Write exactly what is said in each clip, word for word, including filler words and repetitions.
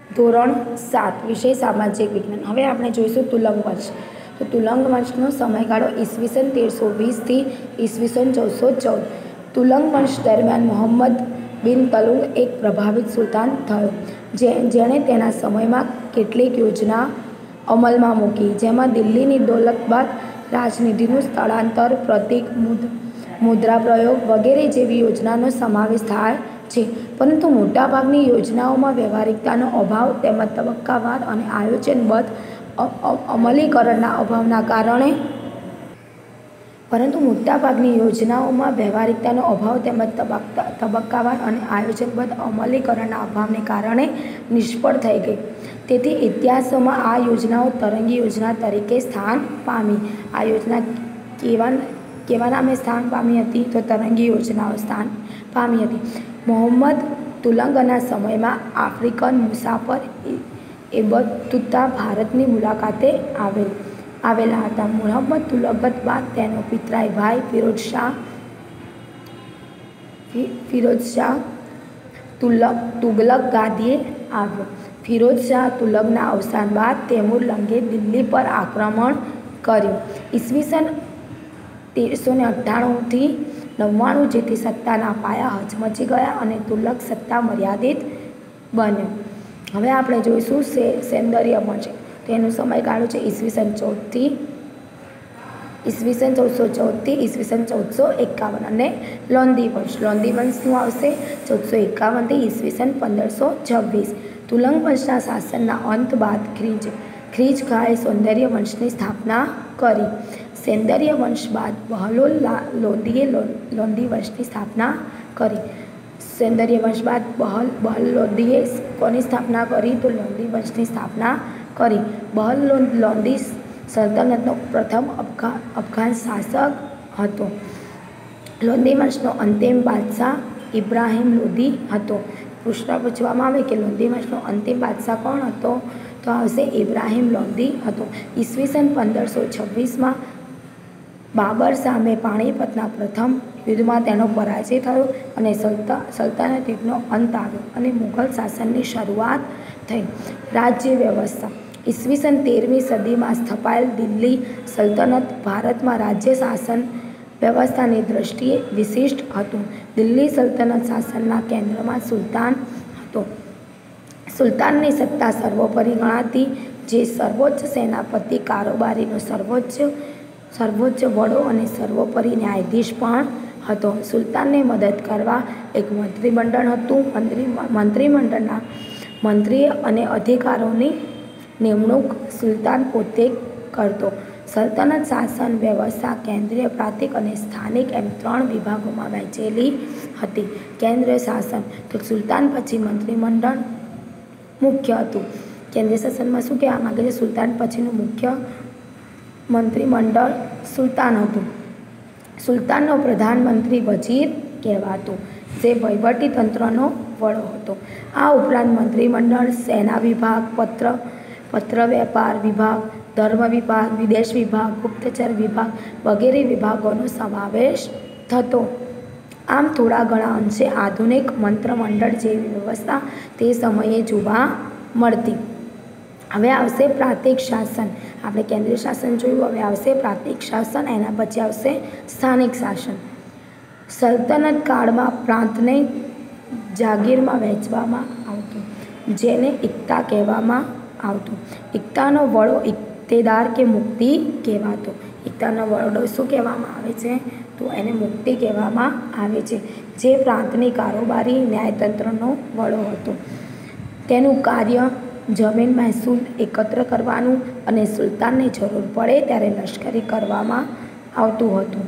ધોરણ સાત વિષય સામાજિક વિજ્ઞાન। હવે આપણે જોઈશું તુલંગ વંશ। તો તુલંગ વંશનો સમયગાળો ઈસવીસન તેરસો વીસથી ઈસવીસન ચૌદસો ચૌદ। તુલંગ વંશ દરમિયાન મોહમ્મદ બિન તલુંગ એક પ્રભાવિત સુલતાન થયો, જે જેણે તેના સમયમાં કેટલીક યોજના અમલમાં મૂકી, જેમાં દિલ્હીની દૌલતાબાદ રાજનિધિનું સ્થળાંતર, પ્રતિક મુદ્રા પ્રયોગ વગેરે જેવી યોજનાનો સમાવેશ થાય છે। પરંતુ મોટાભાગની યોજનાઓમાં વ્યવહારિકતાનો અભાવ તેમજ તબક્કાવાર અને આયોજનબદ્ધ અમલીકરણના અભાવના કારણે પરંતુ મોટાભાગની યોજનાઓમાં વ્યવહારિકતાનો અભાવ તેમજ તબક્કાવાર અને આયોજનબદ્ધ અમલીકરણના અભાવને કારણે નિષ્ફળ થઈ ગઈ। તેથી ઇતિહાસમાં આ યોજનાઓ તરંગી યોજના તરીકે સ્થાન પામી। આ યોજના કેવા કેવા નામે સ્થાન પામી હતી? તો તરંગી યોજનાઓ સ્થાન પામી હતી। મોહમ્મદ તુલંગના સમયમાં આફ્રિકન મુસાફર એબતુતા ભારતની મુલાકાતે આવેલ આવેલા હતા। મોહમ્મદ તુલંગ બાદ તેનો પિતરાઈ ભાઈ ફિરોઝ શાહ ફિરોઝ શાહ તુલક તુગલક ગાદીએ આવ્યો। ફિરોઝ શાહ તુલકના અવસાન બાદ તૈમુર લંગે દિલ્હી પર આક્રમણ કર્યું। ઈસવીસન તેરસો ને અઠ્ઠાણુંથી નવ્વાણું જેથી સત્તાના પાયા હચમચી ગયા અને તુલક સત્તા મર્યાદિત બન્યો। હવે આપણે જોઈશું સે સૌંદર્ય વંશ। તેનો સમયગાળો છે ઈસવીસન ચૌદથી ઈસવીસન ચૌદસો ચૌદથી ઈસવીસન ચૌદસો એકાવન। અને લોંધી વંશ લોંધી વંશનું આવશે ચૌદસો એકાવનથી ઈસવીસન પંદરસો છવ્વીસ। તુલંગ વંશના શાસનના અંત બાદ ખ્રીજ ખ્રીજ ખાએ સૌંદર્ય વંશની સ્થાપના કરી। સૌંદર્ય વંશ બાદ બહલોલ લોંધીએ લોંધી વંશની સ્થાપના કરી। સૌંદર્ય વંશ બાદ બહલ બહલ લોંધીએ કોની સ્થાપના કરી? તો લોંધી વંશની સ્થાપના કરી। બહલ લોંધી સલ્તનતનો પ્રથમ અફઘાન અફઘાન શાસક હતો। લોંધી વંશનો અંતિમ બાદશાહ ઇબ્રાહિમ લોદી હતો। પ્રશ્ન પૂછવામાં આવે કે લોંધી વંશનો અંતિમ બાદશાહ કોણ હતો? તો આવશે ઇબ્રાહિમ લોદી હતો। ઈસવીસન પંદરસો છવ્વીસમાં બાબર સામે પાણીપતના પ્રથમ યુદ્ધમાં તેનો પરાજય થયો અને સલ્તા સલ્તનત યુગનો અંત આવ્યો અને મુઘલ શાસનની શરૂઆત થઈ। રાજ્ય વ્યવસ્થા ઈસવીસન તેરમી સદીમાં સ્થપાયેલ દિલ્હી સલ્તનત ભારતમાં રાજ્ય શાસન વ્યવસ્થાની દૃષ્ટિએ વિશિષ્ટ હતું। દિલ્હી સલ્તનત શાસનના કેન્દ્રમાં સુલતાન હતો। સુલતાનની સત્તા સર્વોપરી ગણાતી, જે સર્વોચ્ચ સેનાપતિ, કારોબારીનો સર્વોચ્ચ સર્વોચ્ચ વડો અને સર્વોપરી ન્યાયાધીશ પણ હતો। સુલતાનને મદદ કરવા એક મંત્રીમંડળ હતું। મંત્રી મંત્રીમંડળના મંત્રી અને અધિકારોની નિમણૂક સુલતાન પોતે કરતો। સલ્તનત શાસન વ્યવસ્થા કેન્દ્રીય, પ્રાંતિક અને સ્થાનિક એમ ત્રણ વિભાગોમાં વહેંચેલી હતી। કેન્દ્રીય શાસન તો સુલતાન પછી મંત્રીમંડળ મુખ્ય હતું। કેન્દ્રીય શાસનમાં શું કહેવા માંગે છે? સુલતાન પછીનું મુખ્ય મંત્રીમંડળ સુલતાન હતું। સુલતાનનો પ્રધાનમંત્રી વજીર કહેવાતો, જે વહીવટી તંત્રનો વડો હતો। આ ઉપરાંત મંત્રીમંડળ સેના વિભાગ, પત્ર પત્ર વેપાર વિભાગ, ધર્મ વિભાગ, વિદેશ વિભાગ, ગુપ્તચર વિભાગ વગેરે વિભાગોનો સમાવેશ થતો। આમ થોડા ઘણા અંશે આધુનિક મંત્રમંડળ જેવી વ્યવસ્થા તે સમયે જોવા મળતી। હવે આવશે પ્રાંતિક શાસન। આપણે કેન્દ્રીય શાસન જોયું, હવે આવશે પ્રાંતિક શાસન, એના પછી આવશે સ્થાનિક શાસન। સલ્તનત કાળમાં પ્રાંતને જાગીરમાં વહેંચવામાં આવતું, જેને ઇક્તા કહેવામાં આવતું। ઇક્તાનો વડો ઇક્તેદાર કે મુક્તિ કહેવાતો। ઇક્તાનો વડો શું કહેવામાં આવે છે? તો એને મુક્તિ કહેવામાં આવે છે, જે પ્રાંતની કારોબારી ન્યાયતંત્રનો વડો હતો। તેનું કાર્ય જમીન મહેસૂલ એકત્ર કરવાનું અને સુલતાનને જરૂર પડે ત્યારે લશ્કરી કરવામાં આવતું હતું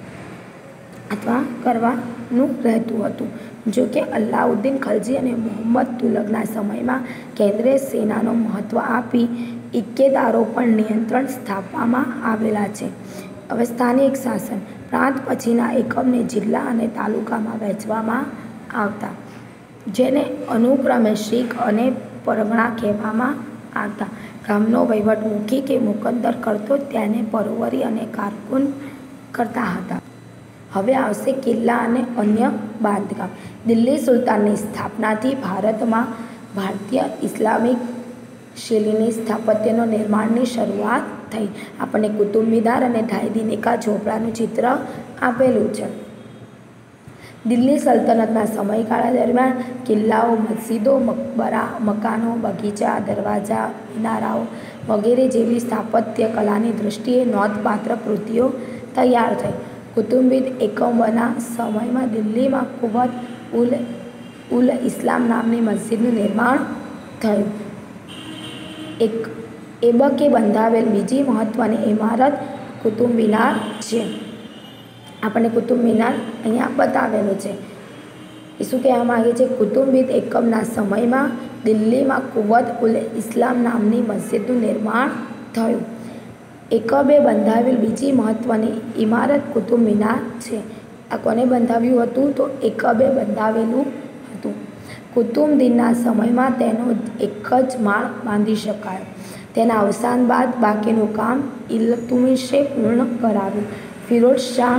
અથવા કરવાનું રહેતું હતું। જો કે અલાઉદ્દીન ખલજી અને મોહમ્મદ તુલગના સમયમાં કેન્દ્રીય સેનાનો મહત્વ આપી ઇક્કેદારો પર નિયંત્રણ સ્થાપવામાં આવેલા છે। હવે સ્થાનિક શાસન પ્રાંત પછીના એકમને જિલ્લા અને તાલુકામાં વહેંચવામાં આવતા, જેને અનુક્રમે શીખ અને પરગણા કહેવામાં આવતા। ગામનો વહીવટ મુખી કે મુકદ્દર કરતો, તેને પરોવરી અને કારકુન કરતા હતા। હવે આવશે કિલ્લા અને અન્ય બાંધકામ। દિલ્હી સુલતાનની સ્થાપનાથી ભારતમાં ભારતીય ઇસ્લામિક શૈલીની સ્થાપત્યનો નિર્માણની શરૂઆત થઈ. આપણને કુતુબ મિનાર અને ઢાઈ કા ઝોપડાનું ચિત્ર આપેલું છે. દિલ્હી સલ્તનતના સમયગાળા દરમિયાન કિલ્લાઓ, મસ્જિદો, મકબરા, મકાનો, બગીચા, દરવાજા, મિનારાઓ વગેરે જેવી સ્થાપત્ય કલાની દૃષ્ટિએ નોંધપાત્ર કૃતિઓ તૈયાર થઈ. કુતુબમિદ એકમના સમયમાં દિલ્હીમાં કુવત ઉલ ઉલ ઇસ્લામ નામની મસ્જિદનું નિર્માણ થયું. એક એબકે બંધાવેલ બીજી મહત્ત્વની ઇમારત કુતુબ મિનાર છે. આપણને કુતુબ મિનાર અહીંયા બતાવેલું છે. એ શું કહેવા માગે છે? કુતુબમિદ એકમના સમયમાં દિલ્હીમાં કુવત ઉલ ઇસ્લામ નામની મસ્જિદનું નિર્માણ થયું. એકબે બંધાવેલ બીજી મહત્ત્વની ઇમારત કુતુબ મિનાર છે. આ કોને બંધાવ્યું હતું? તો એકબે બંધાવેલું હતું. કુતુબુદ્દીનના સમયમાં તેનો એક જ માળ બાંધી શકાયો. તેના અવસાન બાદ બાકીનું કામ ઇલ્તુમિશે પૂર્ણ કરાવ્યું. ફિરોઝ શાહ,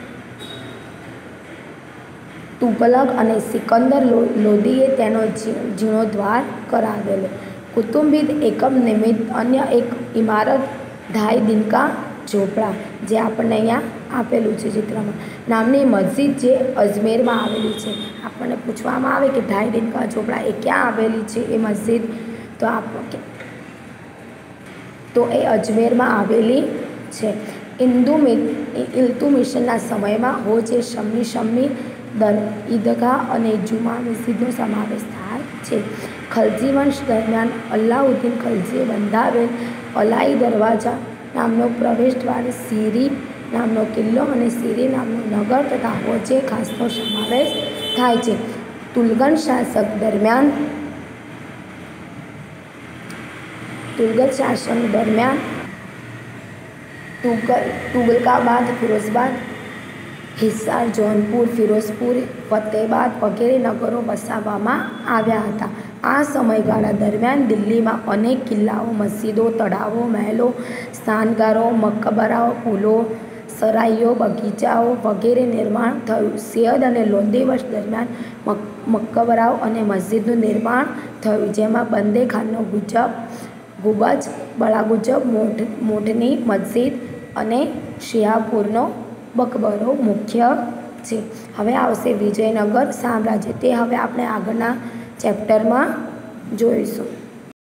તુગલક અને સિકંદર લોદીએ તેનો જીર્ણોદ્ધાર કરાવેલો. કુતુબમિદ એકમ નિમિત્ત અન્ય એક ઇમારત ઢાઈ દિનકા ઝોપડા, જે આપણને અહીંયા આપેલું છે ચિત્રમાં, નામની મસ્જિદ જે અજમેરમાં આવેલી છે. આપણને પૂછવામાં આવે કે ઢાઈ દિનકા ઝોપડા એ ક્યાં આવેલી છે એ મસ્જિદ, તો આપ તો એ અજમેરમાં આવેલી છે. હિન્દુ ઇલ્તુમિશના સમયમાં હોજે શમ્મી શમ્મી દર ઈદગાહ અને જુમા મસ્જિદનો સમાવેશ થાય છે. ખલજી વંશ દરમિયાન અલાઉદ્દીન ખલજીએ બંધાવેલ અલાઈ દરવાજા નામનો પ્રવેશદ્વાર, સીરી નામનો કિલ્લો અને સીરી નામનું નગર તથા હોજે ખાસનો સમાવેશ થાય છે. તુગલક શાસક દરમિયાન તુગલક શાસન દરમિયાન તુગલ તુગલકાબાદ, ફિરોઝાબાદ, હિસાર, જૌનપુર, ફિરોઝપુર, ફતેહબાદ વગેરે નગરો વસાવવામાં આવ્યા હતા. આ સમયગાળા દરમિયાન દિલ્હીમાં અનેક કિલ્લાઓ, મસ્જિદો, તળાવો, મહેલો, સ્નાનગારો, મકબરાઓ, પુલો, સરાઈઓ, બગીચાઓ વગેરે નિર્માણ થયું. સૈયદ અને લોધી વર્ષ દરમિયાન મકબરાઓ અને મસ્જિદનું નિર્માણ થયું, જેમાં બંદે ખાનનો ગુજબ ગુબજ, બળા ગુજબ, મોઢની મસ્જિદ અને શિહાપુરનો મકબરો મુખ્ય છે. હવે આવશે વિજયનગર સામ્રાજ્ય. તે હવે આપણે આગળના ચેપ્ટરમાં જોઈશું.